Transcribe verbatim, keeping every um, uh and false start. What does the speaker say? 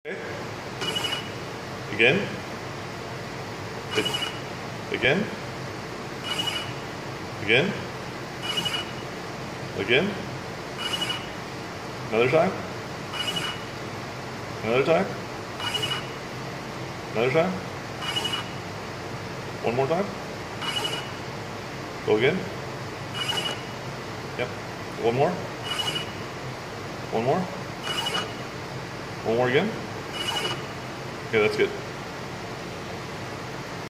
Okay. Again. Again. Again. Again. Another time. Another time. Another time. One more time. Go again. Yep. One more. One more. One more again. Okay, that's good.